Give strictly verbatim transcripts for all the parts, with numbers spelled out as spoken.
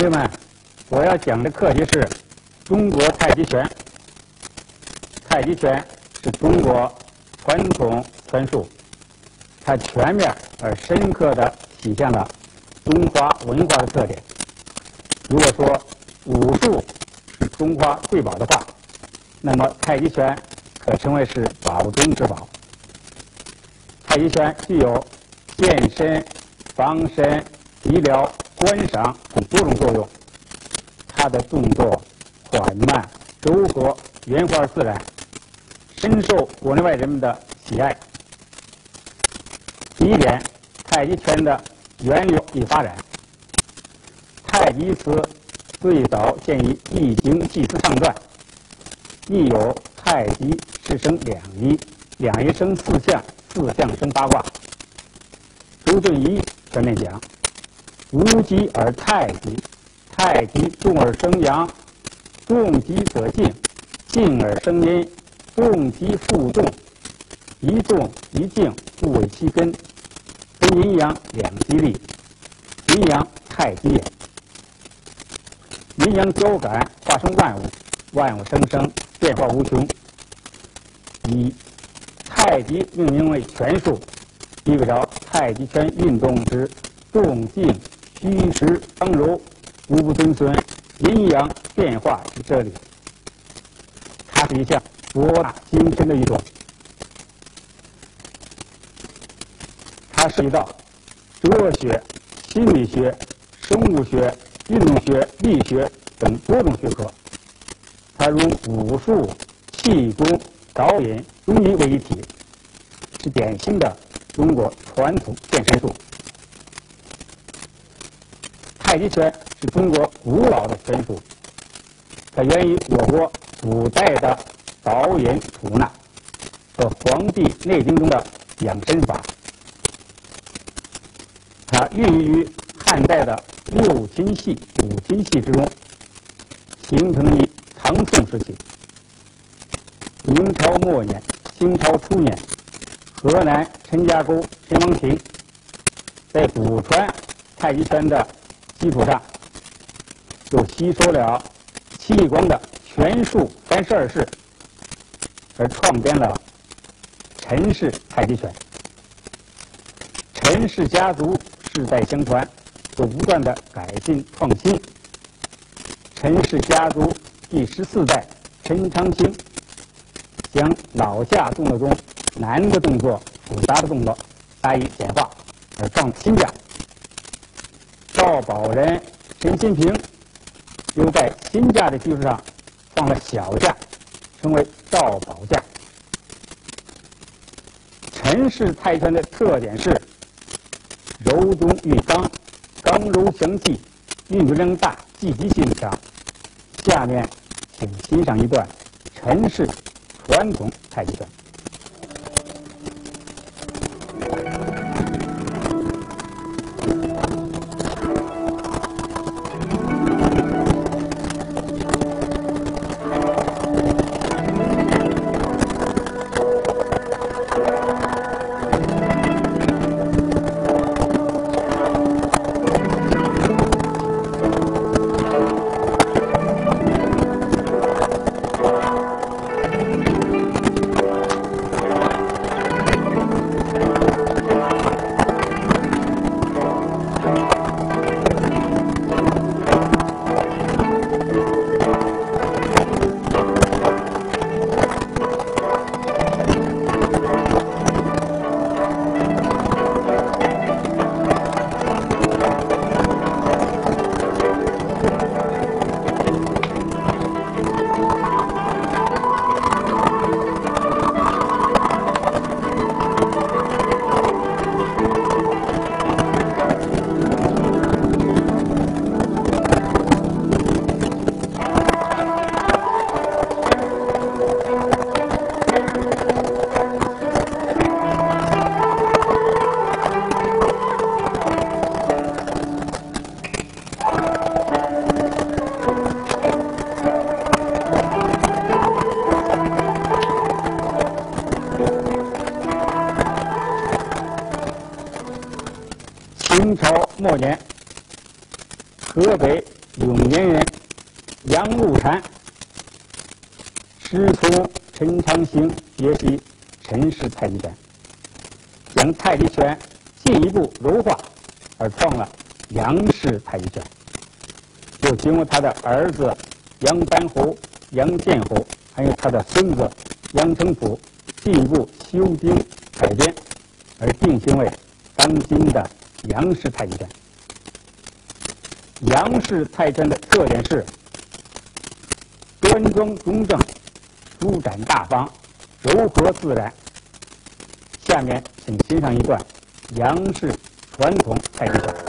朋友们，我要讲的课题是中国太极拳。太极拳是中国传统拳术，它全面而深刻地体现了中华文化的特点。如果说武术是中华瑰宝的话，那么太极拳可称为是宝中之宝。太极拳具有健身、防身、医疗、观赏等多种作用。它的动作缓慢、柔和、圆滑自然，深受国内外人们的喜爱。第一点，太极拳的源流与发展。太极词最早见于《易经·系辞上传》，亦有太极是生两仪，两仪生四象，四象生八卦。周敦颐全面讲：无极而太极，太极动而生阳，动极则静，静而生阴，动极复动，一动一静，故为其根。分阴阳两极力，阴阳太极也。阴阳交感，化生万物，万物生生，变化无穷。以太极命名为拳术，意味着太极拳运动之动静虚实刚柔无不遵循阴阳变化之哲理。它是一项博大精深的运动，它涉及到哲学、心理学、生物学、运动学、力学等多种学科。它如武术、气功、导引融于为一体，是典型的中国传统健身术。太极拳是中国古老的拳术，它源于我国古代的导引吐纳和《黄帝内经》中的养生法。它孕育于汉代的六禽戏、五禽戏之中，形成于唐宋时期。明朝末年、清朝初年，河南陈家沟陈王廷在祖传太极拳的基础上，又吸收了戚光的拳术三十二式，而创编了陈氏太极拳。陈氏家族世代相传，又不断的改进创新。陈氏家族第十四代陈昌兴将老架动作中难的动作、复杂的动作加以简化，而创新架。赵宝仁陈新平又在新架的基础上放了小架，称为赵宝架。陈氏太极拳的特点是柔中遇刚，刚柔相济，运动量大，积极性强。下面请欣赏一段陈氏传统太极拳。清朝末年，河北永年人杨露禅师从陈长兴学习陈氏太极拳，将太极拳进一步柔化，而创了杨氏太极拳。又经过他的儿子杨班侯、杨建侯，还有他的孙子杨成甫进一步修订改编，而定型为当今的杨氏太极拳。杨氏太极拳的特点是端庄中正、舒展大方、柔和自然。下面请欣赏一段杨氏传统太极拳。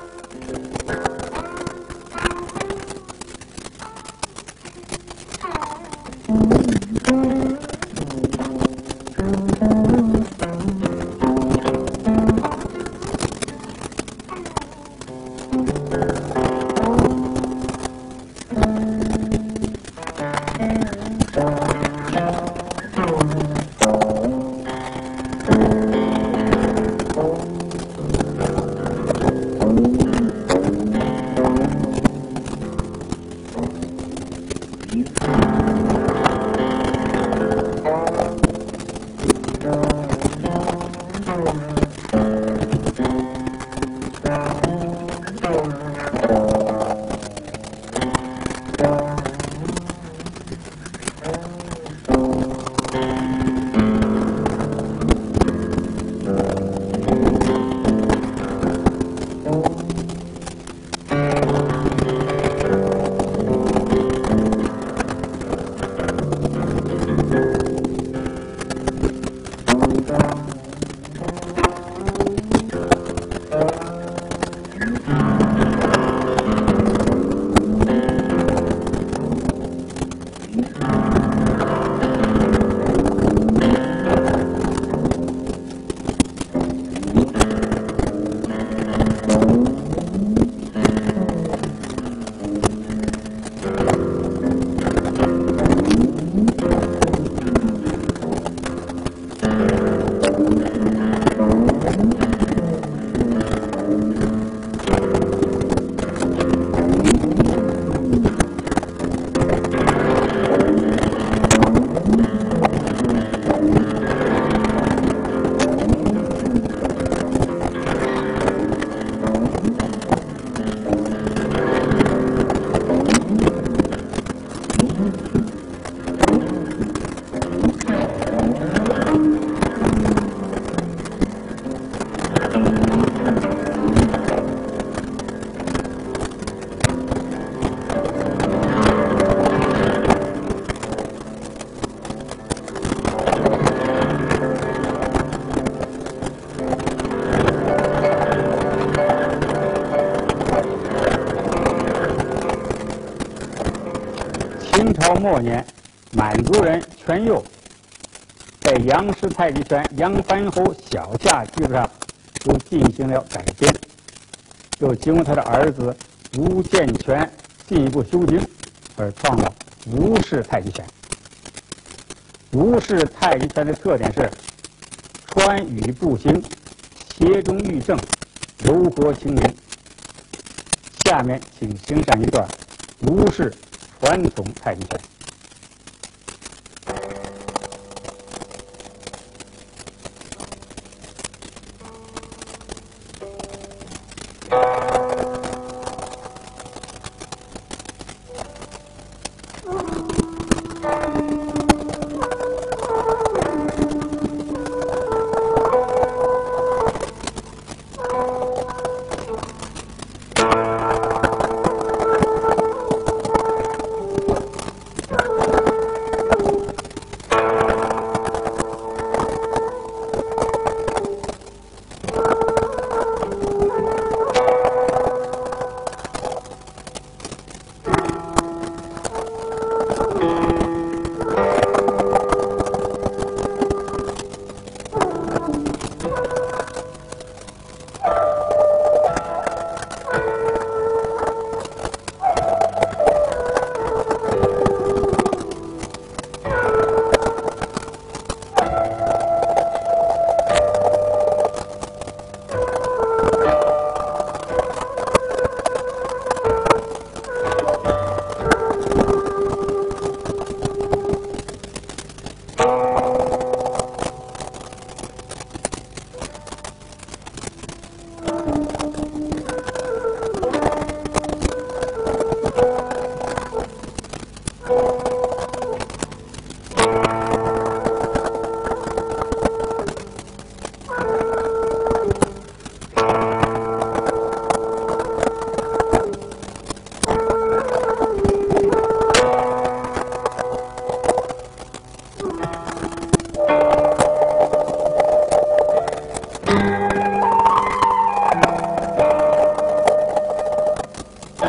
清朝末年，满族人全佑在杨氏太极拳杨班侯小夏基础上又进行了改编，又经过他的儿子吴建全进一步修订，而创了吴氏太极拳。吴氏太极拳的特点是川渝步行，协中寓正，柔和轻灵。下面请欣赏一段吴氏传统太极拳。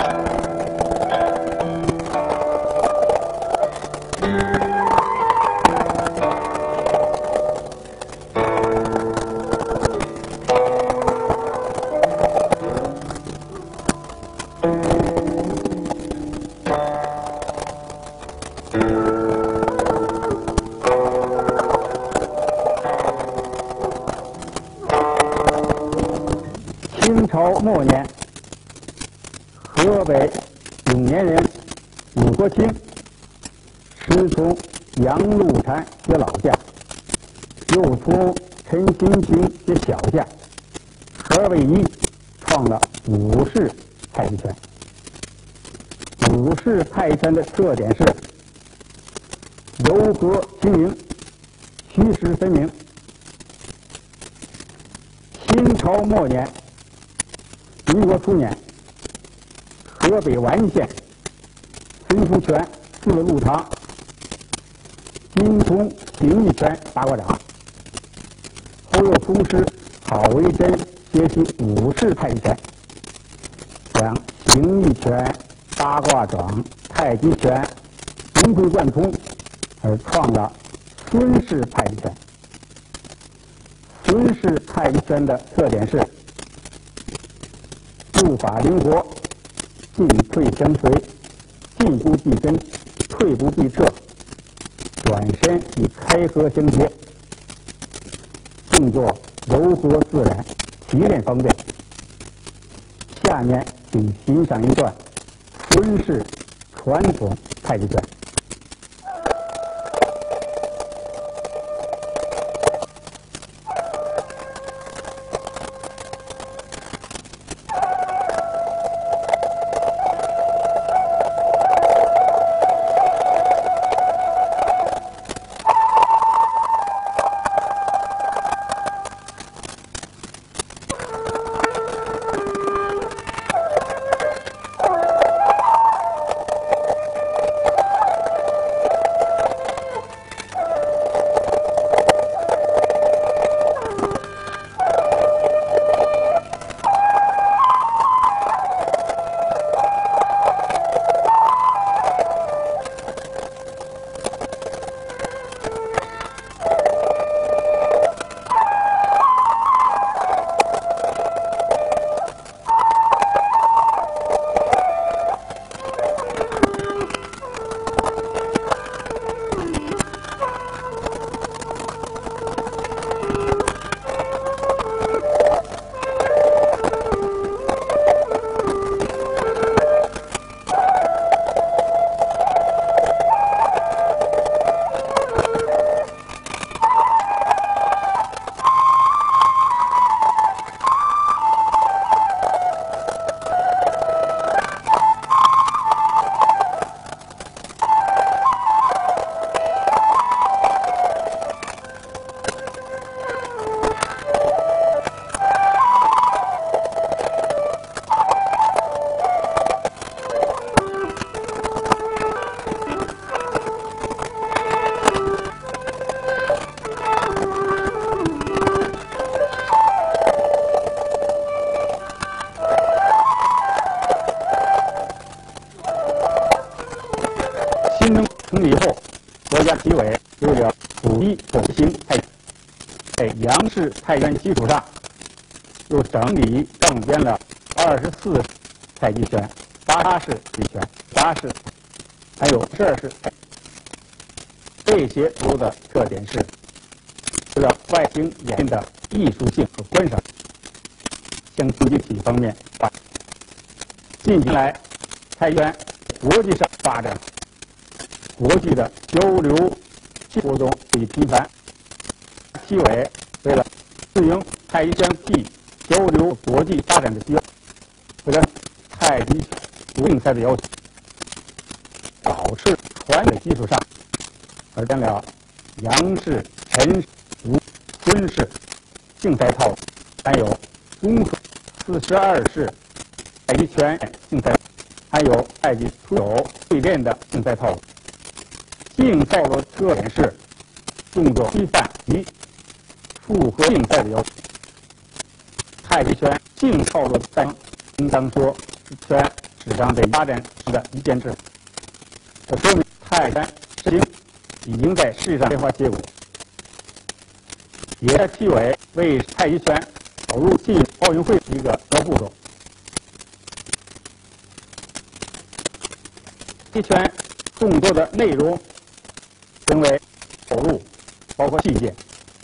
清朝末年，河北永年人武国清师从杨露禅学老架，又从陈新清学小架，合为一，创了武士太极拳。武士太极拳的特点是柔和轻盈，虚实分明。清朝末年，民国初年，河北完县孙福全住了路堂，精通形意拳八卦掌，后又出师郝维真学习武士太极拳，将形意拳、八卦掌、太极拳融会贯通，而创了孙氏太极拳。孙氏太极拳的特点是步法灵活，进退相随，进不避身，退不避撤，转身以开合相接，动作柔和自然，提炼方便。下面请欣赏一段孙氏传统太极拳。新中成立后，国家体委为了统一统行太极，在杨氏太极拳基础上，又整理整编了二十四太极拳、八式太极拳、八式，还有十二式。这些图的特点是，除了外形演变的艺术性和观赏，向竞技体方面，近年来太极拳国际上发展。国际的交流活动最频繁，体委为了适应太极拳技交流国际发展的需要，为了太极拳竞赛的要求，保持传统基础上，而成了杨氏、陈氏、吴、孙氏竞赛套路，还有综合四十二式太极拳竞赛，还有太极徒手对练的竞赛套路。竞赛的特点是动作规范与符合竞赛的要求。太极拳竞套路赛应当说是拳史上被发展的一件事。这说明泰拳实行已经在世上开花结果，也在纪委为太极拳导入进奥运会一个重要步骤。太极拳动作的内容分为手入，包括器械、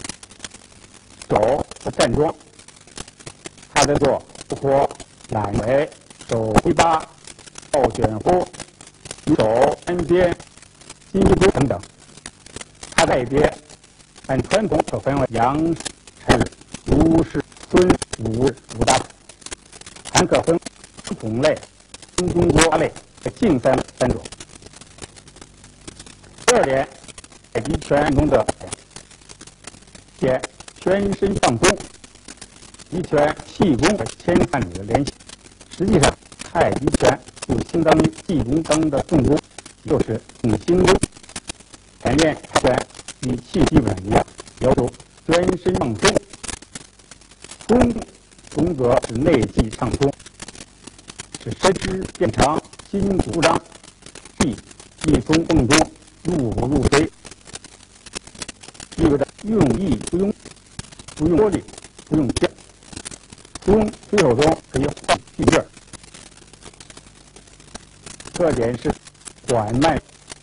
手和站桩。它的做包括揽围、手挥八、倒卷呼、手单边、金鸡钩等等。它的类别按传统可分为阳辰日、卢氏、孙武日五大，还可分种类、中中国类和竞赛三种。第二点，太极拳运动的且全身放松，一拳气功和牵绊你的联系。实际上，太极拳就相当于气功当的重功，就是用心功。前练太极拳与气基本上一样，要求全身放松。功功则是内气畅通，使身肢变长，筋骨舒张，气气从泵中入骨入髓，意味着用意不用不用多力，不用劲，从推手中可以换气劲儿。特点是缓慢。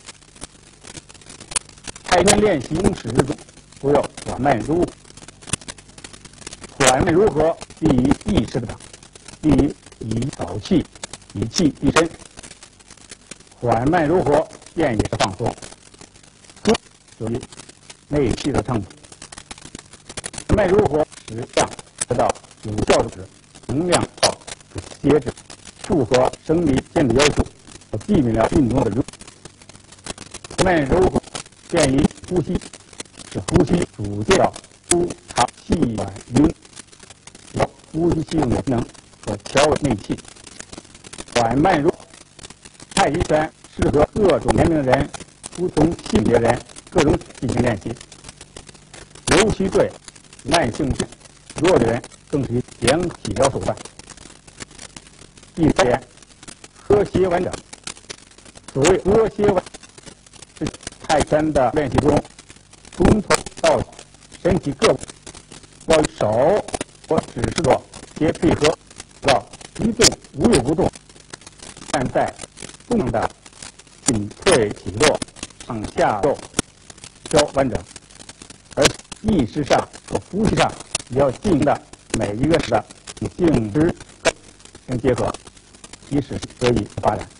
太极拳练习用始至终不要缓慢柔和，缓慢柔和利于意识的长，利于以导气，以气御身。缓慢柔和便也是放松，松属于内气的畅通。缓慢柔和使量得到有效的指能量耗节制，符合生理间的要求，避免了运动的流。缓慢柔和便于呼吸，使呼吸主调呼长气软匀，有呼吸气用的能和调理内气。缓慢柔，太极拳适合各种年龄的人、不同性别人各种进行练习，尤其对慢性病弱的人更是良体疗手段。第三点，和谐完整。所谓和谐完整，是太极拳的练习中，从头到脚身体各部要手或指示着皆配合，要一动无有不动，但在动的进退起落、上下动要完整，而意识上和呼吸上也要进行的每一个时的与静止相结合，以使得以发展。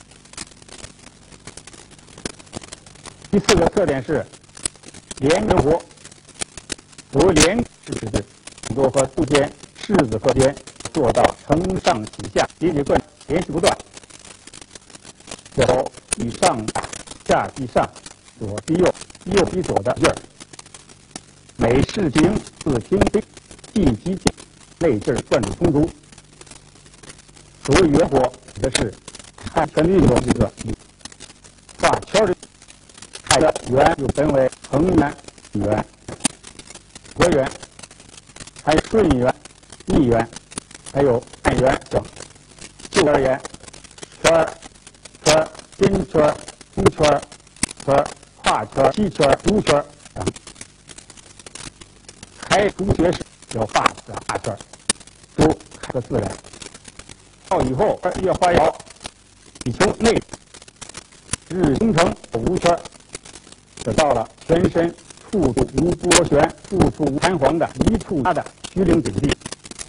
第四个特点是连根活。所谓连是指的动作和度间、式子和间做到承上启下、节节贯连续不断，最后以上下逼上、左逼右、右逼左的劲儿，每事情自轻飞，气机静，内劲儿灌注充足。所谓圆活，指的是太极拳运动一个画圈的。太极圆又分为横圆、圆、椭圆，还有顺圆、逆圆，还有半圆等。就而言，圈、圈、尖圈、凸圈、圈、跨圈、膝圈、足圈等。开足学时要画大圈，都开个自然。到以后越画越好，以求内日形成无圈。得到了全身处处无波旋、处处无弹簧的一触发的虚灵境地。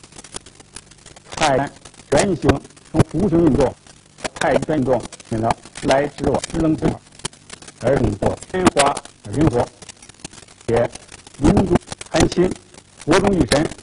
太极拳形从弧形运动、太极拳运动变得来之往、支棱之往，而动作圆滑而灵活，也灵中含心，活中育神。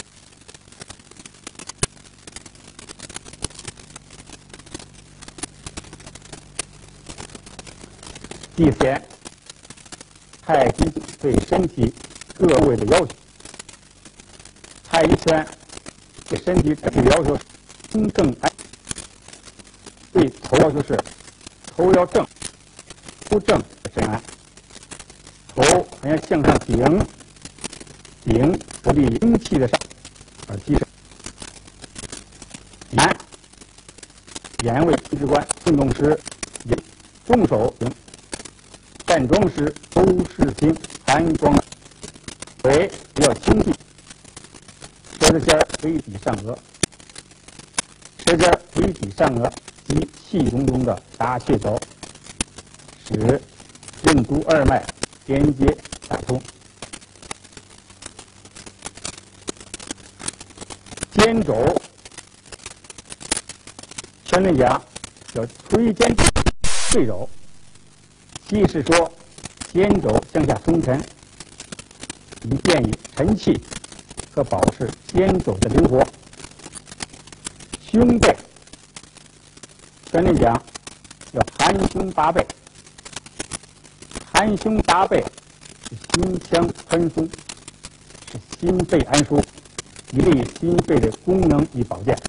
第四点，太极对身体各部位的要求。太极拳对身体整体要求中正安，对头要求是头要正，不正身安，头还要向上顶，顶不利于阴气的上而提升。安演卫军事官，运动时以中手行，站桩时周世平、韩光为比较轻细，舌子尖微抵上颚，舌尖微抵上颚及气功中的打气走，使任督二脉连接打通。肩肘，圈内讲叫推肩对肘，即是说肩肘向下松沉，以便于沉气和保持肩肘的灵活。胸背，圈内讲叫含胸拔背，含胸拔背是心腔宽松，是心肺安舒，以利于心肺的功能与保健。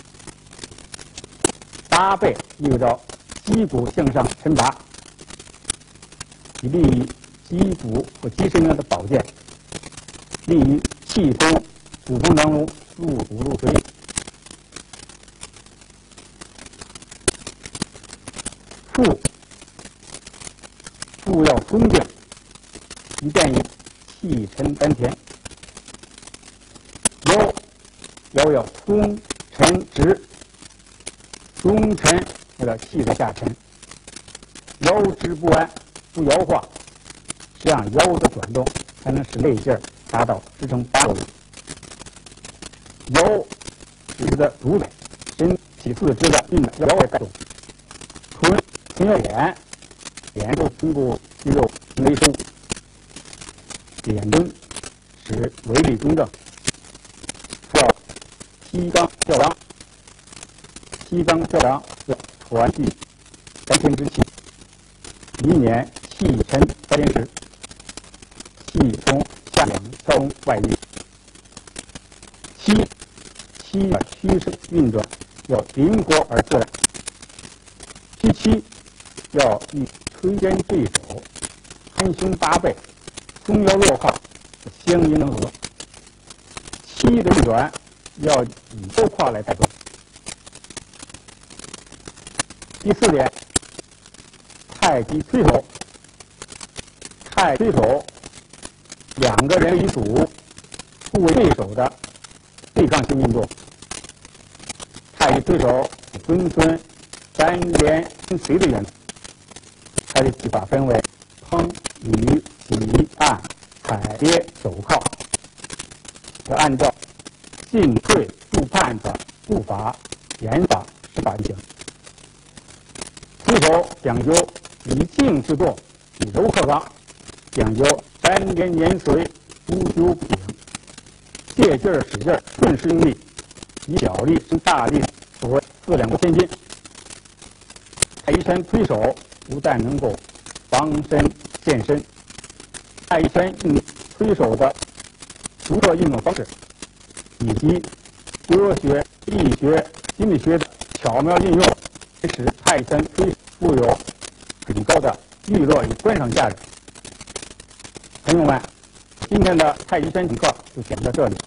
拔背意味着肌骨向上抻拔，以利于肌骨和肌神经的保健，利于气通骨盆当中入骨入髓。腹，腹要松静，以便于气沉丹田。腰，腰要松沉直，松沉为了气的下沉，腰直不弯不摇晃，这样腰的转动才能使肋劲达到支撑八作用。腰是指的主宰身体四肢的运动腰的带动。臀，臀要脸，脸部通过肌肉微收，脸灯使微力中正。要提肛吊肛，提肛吊肛要传递丹田之气，以免气沉丹田时气从下两窍中外溢。七，七的屈伸运转要灵活而自然。第七，要以推肩对手、含胸拔背、松腰落胯相应能合。七的运转要以腰胯来带动。第四点，太极推手。太极推手，两个人为主，互为对手的对抗性运动。太极推手遵循三连跟随的原则。它的技法分为抻、捋、挤、按、踩、跌、手铐，要按照进退入判的步伐、演法、手法进行。推手讲究以静制动，以柔克刚，讲究三连年随，不纠不停，借劲儿使劲儿，顺势用力，以小力生大力，所谓四两拨千斤。太极拳推手不但能够防身健身，太极拳运推手的独特运动方式，以及科学、力学、心理学的巧妙应用，使太极拳推手富有很高的娱乐与观赏价值。朋友们，今天的太极拳讲课就讲到这里。